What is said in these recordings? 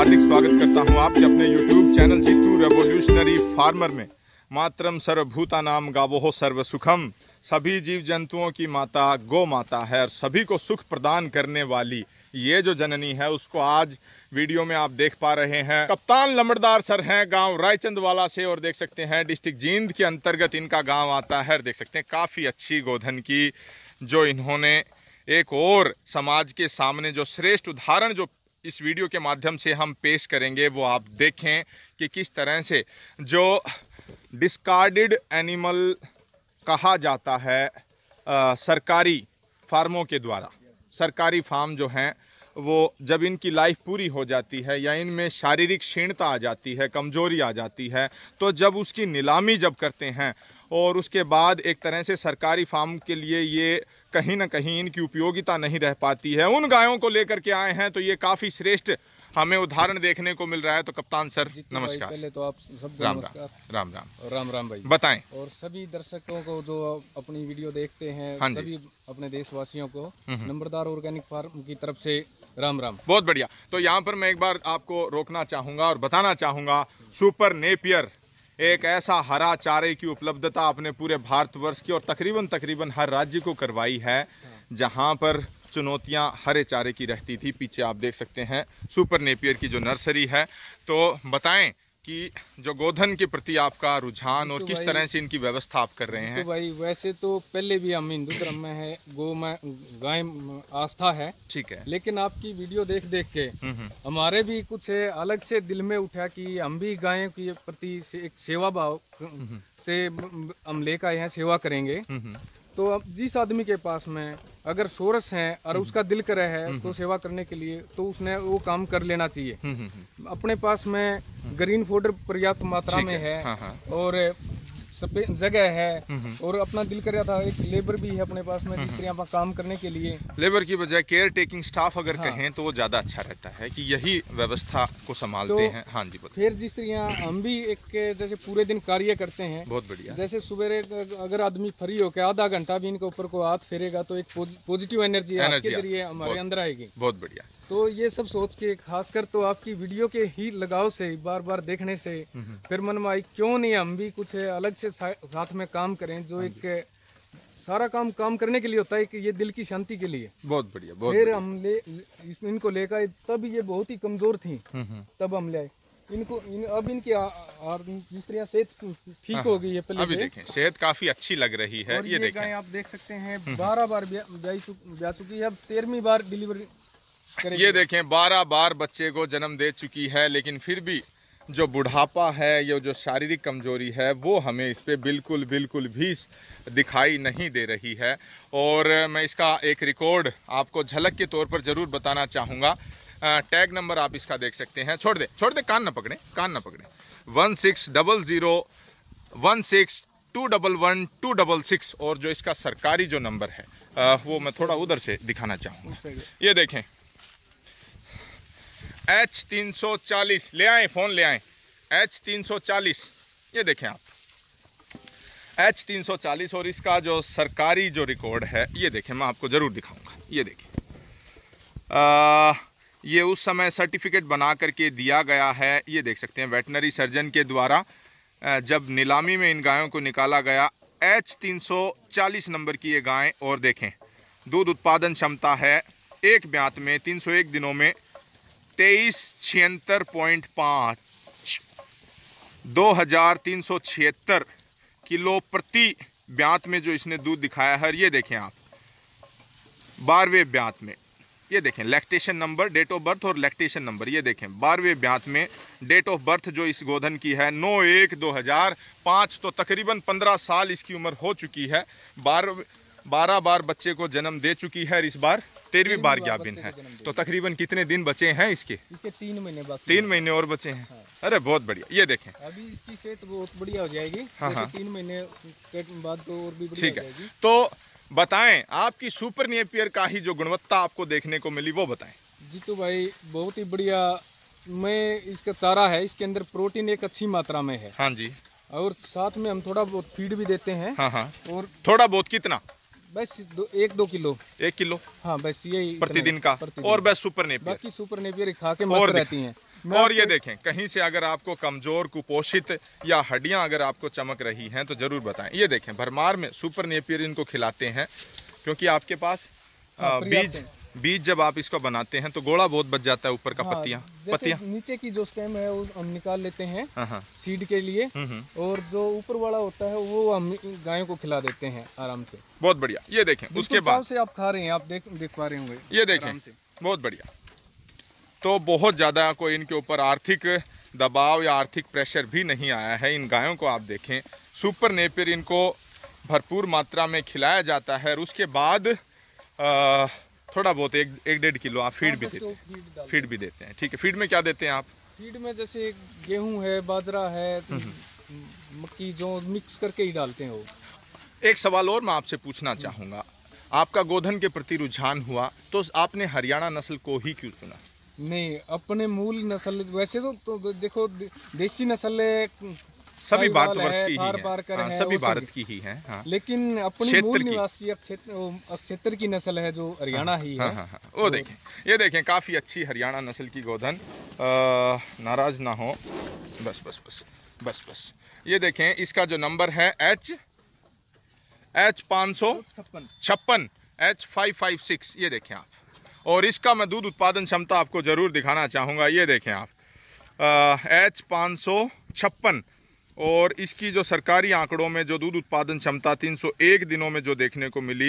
हार्दिक स्वागत करता हूं आपके अपने YouTube channel Jitu revolutionary farmer में। मातरम सर्वभूतानाम गावोः सर्व सुखम। सभी जीव जंतुओं की माता गौ माता है और सभी को सुख प्रदान करने वाली ये जो जननी है उसको आज वीडियो में आप देख पा रहे हैं। कप्तान लंबड़दार सर हैं गांव रायचंदवाला से और देख सकते हैं डिस्ट्रिक्ट जींद के अंतर्गत इनका गांव आता है। देख सकते हैं काफ़ी अच्छी गोधन की जो इन्होंने एक और समाज के सामने जो श्रेष्ठ उदाहरण जो इस वीडियो के माध्यम से हम पेश करेंगे वो आप देखें कि किस तरह से जो डिस्कार्डेड एनिमल कहा जाता है सरकारी फार्मों के द्वारा, सरकारी फार्म जो हैं वो जब इनकी लाइफ पूरी हो जाती है या इनमें शारीरिक क्षीणता आ जाती है, कमजोरी आ जाती है, तो जब उसकी नीलामी जब करते हैं और उसके बाद एक तरह से सरकारी फार्म के लिए ये कहीं ना कहीं इनकी उपयोगिता नहीं रह पाती है, उन गायों को लेकर के आए हैं। तो ये काफ़ी श्रेष्ठ हमें उदाहरण देखने को मिल रहा है। तो कप्तान सर नमस्कार। पहले तो आप सब राम नमस्कार। राम राम राम राम भाई बताएं। और सभी दर्शकों को जो अपनी वीडियो देखते हैं, हाँ सभी अपने देशवासियों को नंबरदार ऑर्गेनिक फार्म की तरफ से राम राम। बहुत बढ़िया। तो यहाँ पर मैं एक बार आपको रोकना चाहूँगा और बताना चाहूँगा, सुपर नेपियर एक ऐसा हरा चारे की उपलब्धता अपने पूरे भारतवर्ष की और तकरीबन हर राज्य को करवाई है जहाँ पर चुनौतियाँ हरे चारे की रहती थी। पीछे आप देख सकते हैं सुपर नेपियर की जो नर्सरी है। तो बताएं कि जो गोधन के प्रति आपका रुझान और किस तरह से इनकी व्यवस्था आप कर रहे हैं। तो भाई वैसे तो पहले भी हम हिंदू धर्म में है, गौ में गाय आस्था है, ठीक है, लेकिन आपकी वीडियो देख देख के हमारे भी कुछ अलग से दिल में उठा कि हम भी गायों के प्रति एक सेवा भाव से हम लेकर आए हैं, सेवा करेंगे। तो अब जिस आदमी के पास में अगर सोरस है और उसका दिल करे है तो सेवा करने के लिए, तो उसने वो काम कर लेना चाहिए। अपने पास में ग्रीन फूड पर्याप्त मात्रा में है और सफेद जगह है और अपना दिल कर रहा था, एक लेबर भी है अपने पास में जिस तरह काम करने के लिए। लेबर की बजाय केयर टेकिंग स्टाफ अगर कहें तो वो ज्यादा अच्छा रहता है कि यही व्यवस्था को संभालते हैं। हाँ जी बताइए। फिर जिस तरह हम भी एक जैसे पूरे दिन कार्य करते हैं, बहुत बढ़िया। जैसे सुबह अगर आदमी फ्री होकर आधा घंटा भी इनके ऊपर को हाथ फेरेगा तो एक पॉजिटिव एनर्जी आपके जरिए हमारे अंदर आएगी। बहुत बढ़िया। तो ये सब सोच के खासकर तो आपकी वीडियो के ही लगाव से, बार बार देखने से फिर मन में आई क्यों नहीं हम भी कुछ अलग से साथ में काम करें, जो एक सारा काम करने के लिए होता है कि ये दिल की शांति के लिए। बहुत बढ़िया। फिर हम इनको लेकर, तब ये बहुत ही कमजोर थी, तब हम ले आए इनको। अब इनकी जिस तरह सेहत ठीक हो गई है पहले अभी से। देखें सेहत काफी अच्छी लग रही है। और ये देखें, आप देख सकते हैं 12 बार ब्याह चुकी है, अब 13वीं बार डिलीवरी करेगी। ये देखें 12 बार बच्चे को जन्म दे चुकी है, लेकिन फिर भी जो बुढ़ापा है, ये जो शारीरिक कमजोरी है वो हमें इस पे बिल्कुल भी दिखाई नहीं दे रही है। और मैं इसका एक रिकॉर्ड आपको झलक के तौर पर ज़रूर बताना चाहूँगा। टैग नंबर आप इसका देख सकते हैं। छोड़ दे कान ना पकड़े 1600 16 211 266। और जो इसका सरकारी जो नंबर है वो मैं थोड़ा उधर से दिखाना चाहूँगा। ये देखें H340 ले आए, फोन ले आए। H340 ये देखें आप, H340 और इसका जो सरकारी जो रिकॉर्ड है ये देखें, मैं आपको ज़रूर दिखाऊंगा। ये देखें ये उस समय सर्टिफिकेट बना करके दिया गया है। ये देख सकते हैं वेटनरी सर्जन के द्वारा जब नीलामी में इन गायों को निकाला गया। H340 नंबर की ये गाय, और देखें दूध उत्पादन क्षमता है एक ब्यात में 301 दिनों में 2376.5 2376 किलो प्रति ब्यात में जो इसने दूध दिखाया है। ये देखें आप 12वें ब्यात में, ये देखें lactation number, date of birth और लैक्टेशन नंबर। ये देखें 12वें ब्यात में डेट ऑफ बर्थ जो इस गोधन की है 9/1/2005, तो तकरीबन 15 साल इसकी उम्र हो चुकी है। 12 बार बच्चे को जन्म दे चुकी है, इस बार 13वीं बार ज्ञापन है। तो तकरीबन कितने दिन बचे हैं इसके? 3 महीने बाकी। 3 महीने और बचे हैं। हाँ। अरे बहुत बढ़िया। ये देखें अभी इसकी सेहत बहुत बढ़िया हो जाएगी। हाँ। 3 महीने के बाद तो और भी बढ़िया हो जाएगी। तो बताएं आपकी सुपर नेपियर का ही जो गुणवत्ता आपको देखने को मिली वो बताएं। जी तो भाई बहुत ही बढ़िया। मैं इसका चारा है, इसके अंदर प्रोटीन एक अच्छी मात्रा में है। हाँ जी। और साथ में हम थोड़ा बहुत फीड भी देते हैं। हाँ। और थोड़ा बहुत कितना? बस 1-2 किलो। 1 किलो हाँ बस यही प्रतिदिन का। और बस सुपर नेपियर, बाकी सुपर नेपियर खा के मस्त रहती हैं। और ये देखें, कहीं से अगर आपको कमजोर, कुपोषित या हड्डियां अगर आपको चमक रही हैं तो जरूर बताएं। ये देखें, भरमार में सुपर नेपियर इनको खिलाते हैं, क्योंकि आपके पास बीज जब आप इसको बनाते हैं तो गोला बहुत बच जाता है ऊपर का। पत्तियां नीचे की जो स्टेम है वो हम निकाल लेते हैं सीड के लिए, और जो ऊपर वाला होता है वो हम गायों को खिला देते हैं आराम से। बहुत बढ़िया। ये देखें, उसके बाद से आप खा रहे हैं, आप देख पा रहे होंगे। ये देखें, बहुत बढ़िया। तो बहुत ज़्यादा कोई इनके ऊपर आर्थिक दबाव या आर्थिक प्रेशर भी नहीं आया है। इन गायों को आप देखें, सुपर नेपियर इनको भरपूर मात्रा में खिलाया जाता है, और उसके बाद थोड़ा बहुत 1-1.5 किलो आप फीड भी देते हैं। ठीक है, फीड में क्या देते हैं आप? फीड में जैसे गेहूं है, बाजरा है, मक्की, जो मिक्स करके ही डालते हैं वो। एक सवाल और मैं आपसे पूछना चाहूँगा, आपका गोधन के प्रति रुझान हुआ तो आपने हरियाणा नस्ल को ही क्यों चुना? नहीं, अपने मूल नस्ल वैसे तो देखो देसी नस्ल सभी भारतवर्ष की ही है, सभी भारत की ही है। लेकिन अपनी मूल निवासी क्षेत्र की नस्ल है जो हरियाणा ही है। वो देखें, ये देखें, काफी अच्छी हरियाणा नस्ल की गोधन। नाराज ना हो, बस। ये देखें, इसका जो नंबर है H 556 H556, ये देखें आप। और इसका मैं दूध उत्पादन क्षमता आपको जरूर दिखाना चाहूँगा। ये देखें आप, H 556, और इसकी जो सरकारी आंकड़ों में जो दूध उत्पादन क्षमता 301 दिनों में जो देखने को मिली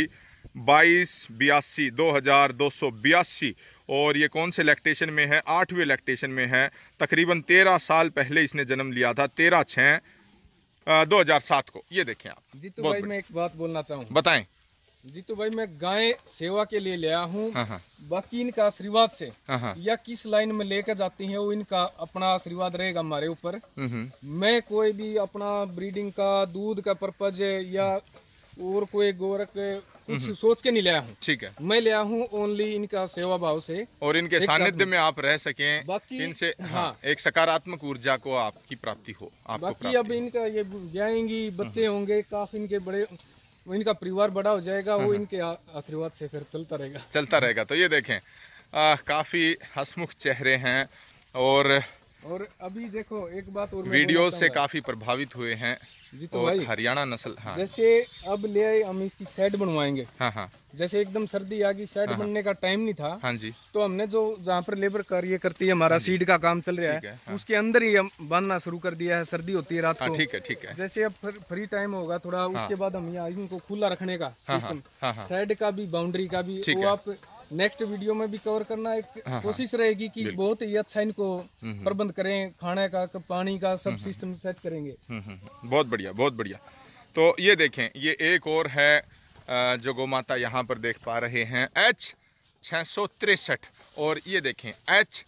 2282, और ये कौन से लैक्टेशन में है? 8वें लैक्टेशन में है। तकरीबन 13 साल पहले इसने जन्म लिया था, 13/6/2007 को। ये देखें आप। जीतू भाई, मैं एक बात बोलना चाहूँगा। बताएं। जीतू भाई, मैं गाय सेवा के लिए ले आया हूँ, बाकी इनका आशीर्वाद से या किस लाइन में लेकर जाती हैं वो इनका अपना आशीर्वाद रहेगा हमारे ऊपर। मैं कोई भी अपना ब्रीडिंग का, दूध का पर्पज या और कोई गोरख कुछ सोच के नहीं लाया हूँ। ठीक है, मैं लिया हूँ ओनली इनका सेवा भाव से, और इनके सानिध्य में आप रह सकें, बाकी इनसे एक सकारात्मक ऊर्जा को आपकी प्राप्ति हो। बाकी अब इनका ये जाएंगी, बच्चे होंगे काफी, इनके बड़े, इनका परिवार बड़ा हो जाएगा, वो इनके आशीर्वाद से फिर चलता रहेगा। तो ये देखें, काफी हंसमुख चेहरे हैं, और अभी देखो एक बात और, वीडियो से काफी प्रभावित हुए हैं। तो भाई, हरियाणा नस्ल, जैसे अब ले आए हम, इसकी शेड बनवाएंगे। जैसे एकदम सर्दी आ गई, शेड बनने का टाइम नहीं था। जी। तो हमने जो जहाँ पर लेबर कार्य करती है, हमारा सीड का काम चल रहा है, उसके अंदर ही हम बांधना शुरू कर दिया है। सर्दी होती है रात को। ठीक है। जैसे अब फ्री टाइम होगा थोड़ा, उसके बाद हम यहाँ इनको खुला रखने का सिस्टम, शेड का भी, बाउंड्री का भी, वो आप नेक्स्ट वीडियो में भी कवर करना एक कोशिश रहेगी कि बहुत ही अच्छा इनको प्रबंध करें, खाने का, पानी का, सब सिस्टम सेट करेंगे। बहुत बढ़िया। तो ये देखें, ये एक और है जो गौ माता यहाँ पर देख पा रहे हैं, H 663, और ये देखें H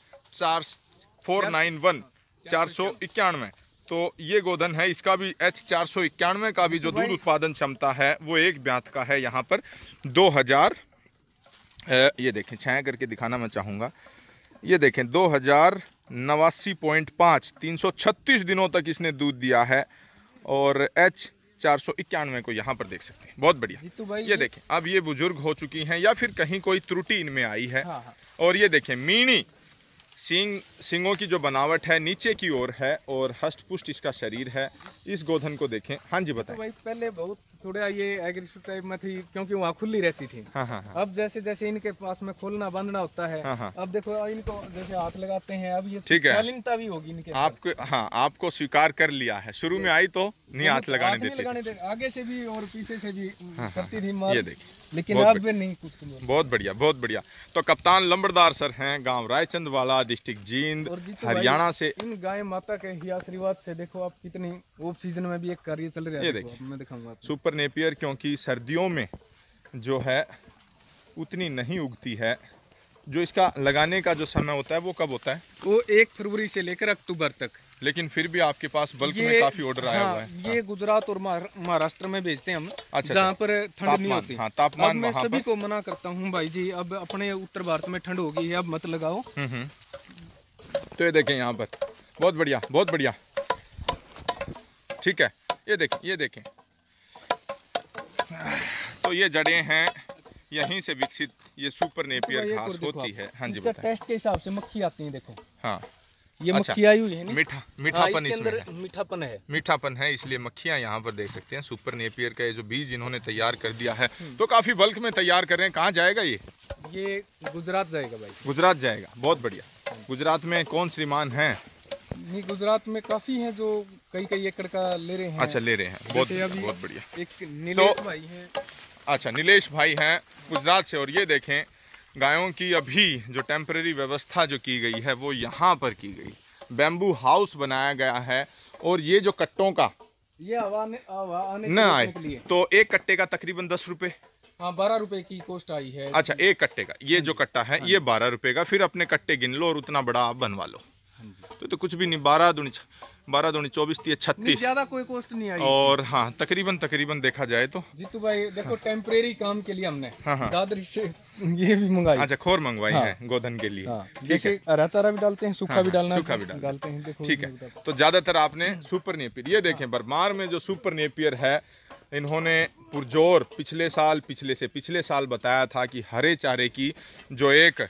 491 491। तो ये गोधन है, इसका भी H 491 का भी जो दूध उत्पादन क्षमता है वो एक ब्यात का है। यहाँ पर 2000, ये देखें, छाया करके दिखाना मैं चाहूँगा। ये देखें 2089.5, 336 दिनों तक इसने दूध दिया है, और H 491 को यहाँ पर देख सकते हैं। बहुत बढ़िया। ये देखें, अब ये बुजुर्ग हो चुकी हैं या फिर कहीं कोई त्रुटि इनमें आई है। और ये देखें, मीणी सींगों की जो बनावट है नीचे की ओर है, और हष्ट पुष्ट इसका शरीर है। इस गोधन को देखें। हाँ जी, बताएं। भाई, पहले बहुत थोड़ा ये एग्रेसिव टाइप में थी, क्योंकि वहाँ खुली रहती थी। अब जैसे जैसे इनके पास में खोलना बांधना होता है, अब देखो इनको जैसे हाथ लगाते हैं, अब ये शालीनता भी होगी इनके। आपको स्वीकार कर लिया है। शुरू में आई तो नहीं हाथ लगाने देती, आगे से भी और पीछे से भी करती थी मार। ये देखिए, लेकिन अब नहीं कुछ। बहुत बढ़िया। तो कप्तान लंबरदार सर हैं, गांव रायचंद वाला, डिस्ट्रिक्ट जींद, हरियाणा से। इन गाय माता के ही आशीर्वाद से देखो आप कितनी ऑफ सीजन में भी एक कार्य चल रहा है। ये देखिए, मैं दिखाऊंगा सुपर नेपियर, क्योंकि सर्दियों में जो है उतनी नहीं उगती है। जो इसका लगाने का जो समय होता है वो कब होता है? वो 1 फरवरी से लेकर अक्टूबर तक। लेकिन फिर भी आपके पास बल्क में काफी ऑर्डर आया हुआ है। ये गुजरात और महाराष्ट्र में भेजते हैं हम। अच्छा, जहाँ पर ठंड नहीं होती। तापमान मैं सभी को मना करता हूँ भाई जी, अब अपने उत्तर भारत में ठंड होगी है, अब मत लगाओ। तो ये देखें यहाँ पर, बहुत बढ़िया। ठीक है, ये देखें। तो ये जड़ें हैं यहीं से विकसित, ये सुपर नेपियर घास होती है। हाँ जी, टेस्ट के हिसाब से मक्खी आती है, देखो। हाँ, ये मक्खी आई हुई है ना, मीठापन इसके इसमें अंदर मीठापन है। मीठापन है, इसलिए मक्खियां यहाँ पर देख सकते हैं। सुपर नेपियर का ये जो बीज इन्होंने तैयार कर दिया है, तो काफी बल्क में तैयार कर रहे हैं। कहाँ जाएगा ये गुजरात जाएगा भाई। गुजरात जाएगा, बहुत बढ़िया। गुजरात में कौन श्रीमान हैं? नहीं, गुजरात में काफी हैं जो कई एकड़ का ले रहे हैं। अच्छा, ले रहे हैं, बहुत बढ़िया। एक नीलेश भाई हैं। अच्छा, नीलेश भाई हैं गुजरात से। और ये देखें, गायों की अभी जो टेम्परेरी व्यवस्था जो की गई है वो यहाँ पर की गई। बैम्बू हाउस बनाया गया है, और ये जो कट्टों का ये हवा आने न आए, तो एक कट्टे का तकरीबन 10 रुपए, हाँ 12 रुपए की कॉस्ट आई है। अच्छा, एक कट्टे का, ये जो कट्टा है ये 12 रुपए का। फिर अपने कट्टे गिन लो और उतना बड़ा आप बनवा लो। तो कुछ भी नहीं, 12 दूनी 24, 30, 36, ज्यादा कोई कॉस्ट नहीं आई। और हाँ, तकरीबन देखा जाए तो जीतू भाई देखो, टेम्परेरी काम के लिए हमने दादरी से ये भी मंगाई। अच्छा, खोर मंगवाई है गोधन के लिए। जैसे हरा चारा भी डालते हैं, सूखा भी डालना, सूखा भी डालते हैं। देखो, ठीक है। तो ज्यादातर आपने सुपर नेपियर, ये देखें बरमार में जो सुपर नेपियर है, इन्होंने पुरजोर पिछले साल बताया था कि हरे चारे की जो एक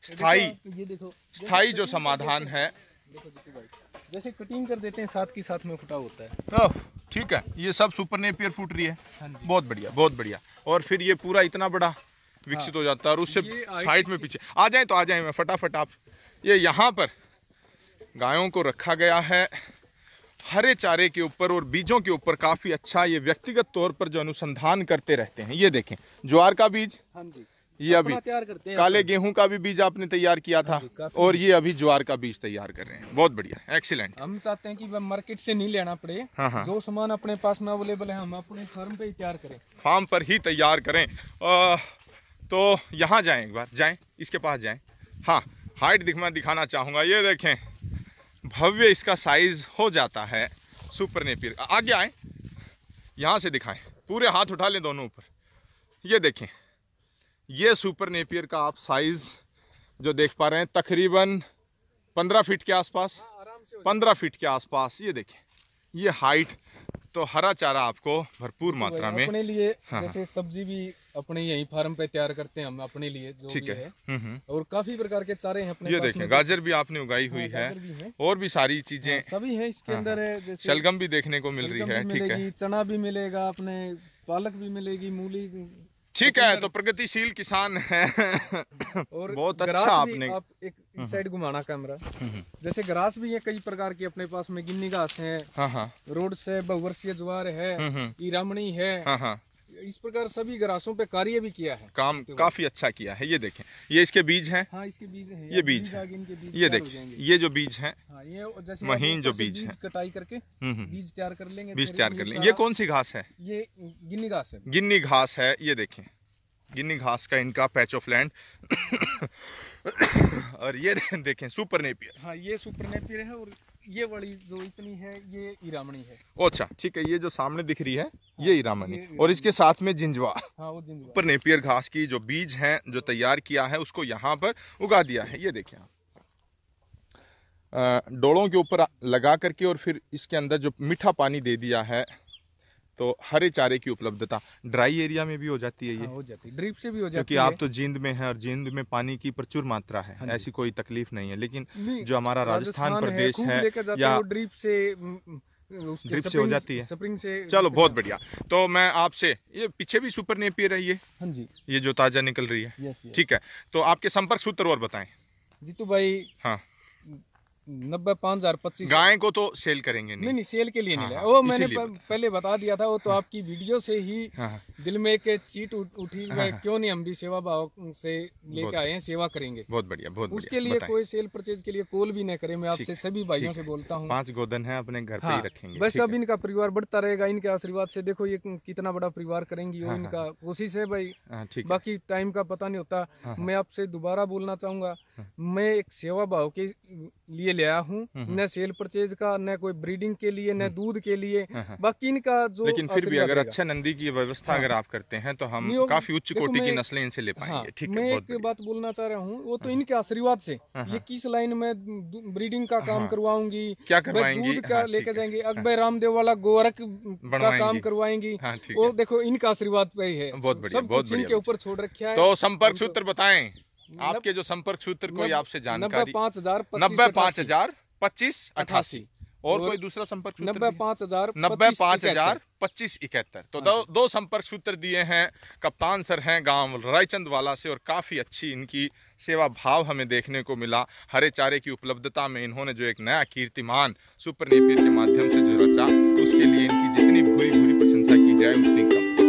स्थाई जो समाधान है, जैसे कटिंग कर देते हैं साथ की साथ में फुटा होता है। ठीक है, ये सब सुपर नेपियर फूट रही है। बहुत बढ़िया। और फिर ये पूरा इतना बड़ा विकसित हो जाता है, और उससे साइड में पीछे आ जाए मैं फटाफट। आप ये यहाँ पर गायों को रखा गया है हरे चारे के ऊपर और बीजों के ऊपर। काफी अच्छा, ये व्यक्तिगत तौर पर जो अनुसंधान करते रहते हैं। ये देखें, ज्वार का बीज, ये अभी काले गेहूं का भी बीज आपने तैयार किया था, और ये अभी ज्वार का बीज तैयार कर रहे हैं। बहुत बढ़िया, एक्सीलेंट। हम चाहते हैं कि मार्केट से नहीं लेना पड़े। जो सामान अपने पास में अवेलेबल है, हम अपने फार्म पे ही तैयार करें, फार्म पर ही तैयार करें। तो यहाँ जाएं, एक बार जाएं, इसके पास जाएं। हाँ, हाइट दिखाना चाहूँगा। ये देखें, भव्य इसका साइज हो जाता है सुपर नेपियर। आगे आए, यहाँ से दिखाएं, पूरे हाथ उठा लें दोनों ऊपर। ये देखें, ये सुपर नेपियर का आप साइज जो देख पा रहे हैं, तकरीबन 15 फीट के आसपास, 15 फीट के आसपास। ये देखें, ये हाइट। तो हरा चारा आपको भरपूर मात्रा में अपने लिए, जैसे सब्जी भी अपने यही फार्म पे तैयार करते हैं हम अपने लिए, जो ठीक है। और काफी प्रकार के चारे हैं अपने ये देखें, गाजर भी आपने उगाई हुई है, और भी सारी चीजें सभी है इसके अंदर है। शलगम भी देखने को मिल रही है, ठीक है। चना भी मिलेगा, अपने पालक भी मिलेगी, मूली, ठीक है। तो प्रगतिशील किसान है। और बहुत अच्छा आपने। आप एक इस साइड घुमाना कैमरा। जैसे ग्रास भी है कई प्रकार की अपने पास में, गिन्नी घास है, रोड्स है, बहुवर्षीय ज्वार है, ईरामणी है। इस प्रकार सभी ग्रासों पे कार्य भी किया है, काम काफी अच्छा किया है। ये देखें, ये इसके बीज हैं। हाँ, इसके बीज हैं। ये बीज है, ये देखिए, ये जो बीज हैं, ये जैसे महीन जो बीज हैं, कटाई करके बीज तैयार कर लेंगे। ये कौन सी घास है? ये गिन्नी घास है। गिन्नी घास है। ये देखें, गिन्नी घास का इनका पैच ऑफ लैंड। और ये देखें, सुपर नेपियर। हाँ, ये सुपर नेपियर है, और ये वाली जो इतनी है ये ईरामणी है। अच्छा, ठीक है। ये जो सामने दिख रही है ये ईरामणी, और इसके साथ में जिंजवा। हाँ, वो जिंजवा। सुपर नेपियर घास की जो बीज हैं, जो तैयार किया है, उसको यहाँ पर उगा दिया है। ये देखिए आप, डोलों के ऊपर लगा करके, और फिर इसके अंदर जो मीठा पानी दे दिया है, तो हरे चारे की उपलब्धता ड्राई एरिया में भी हो जाती है। ये हो जाती है, ड्रिप से भी हो जाती है, क्योंकि आप तो जींद में है, और जींद में पानी की प्रचुर मात्रा है। ऐसी कोई तकलीफ नहीं है। लेकिन जो हमारा राजस्थान प्रदेश है, या ड्रिप से हो जाती है, स्प्रिंग से। चलो, बहुत बढ़िया। तो मैं आपसे, ये पीछे भी सुपर नेपियर है ये? हाँ जी, ये जो ताजा निकल रही है, ठीक है। तो आपके संपर्क सूत्र और बताएं। जीतू भाई, हाँ, 90,525। गाय को तो सेल करेंगे नहीं, सेल के लिए नहीं लाया। वो मैंने पहले बता दिया था। वो तो आपकी वीडियो से ही दिल में एक चीट उठी, क्यों नहीं हम भी सेवा भाव से लेके आए हैं, सेवा करेंगे। बहुत बढ़िया, बहुत बढ़िया। उसके लिए कोई सेल परचेज के लिए कॉल भी न करें। मैं आपसे सभी भाइयों से बोलता हूँ, 5 गोधन है, अपने घर पे ही रखेंगे। बस अब इनका परिवार बढ़ता रहेगा, इनके आशीर्वाद से। देखो ये कितना बड़ा परिवार करेंगी, वो इनका कोशिश है भाई। बाकी टाइम का पता नहीं होता। मैं आपसे दोबारा बोलना चाहूंगा, मैं एक सेवा भाव के लिए ले आया हूँ, न सेल परचेज का, न कोई ब्रीडिंग के लिए, न दूध के लिए। बाकी इनका जो, लेकिन फिर भी अगर अच्छा नंदी की व्यवस्था अगर आप करते हैं, तो हम काफी उच्च कोटि की नस्लें इनसे ले पाएंगे। ठीक है। मैं एक बात बोलना चाह रहा हूँ, वो तो इनके आशीर्वाद से ये किस लाइन में ब्रीडिंग का काम करवाऊंगी, क्या करवाएंगी, दूध का लेके जाएंगे, अकबर रामदेव वाला गोरख का काम करवाएंगी। वो देखो इनका आशीर्वाद पे ही है। बहुत बढ़िया, बहुत बढ़िया। इनके ऊपर छोड़ रखा है। तो संपर्क सूत्र बताएं, आपके जो संपर्क सूत्र कोई आपसे जानकारी। 95,000, 95,000, 2588 और कोई दूसरा संपर्क सूत्र? 90502571। तो दो संपर्क सूत्र दिए हैं। कप्तान सर हैं गांव रायचंद वाला से और काफ़ी अच्छी इनकी सेवा भाव हमें देखने को मिला। हरे चारे की उपलब्धता में इन्होंने जो एक नया कीर्तिमान सुपर नेपियर के माध्यम से जो रचा, उसके लिए इनकी जितनी भूरी भूरी प्रशंसा की जाए उतनी कम।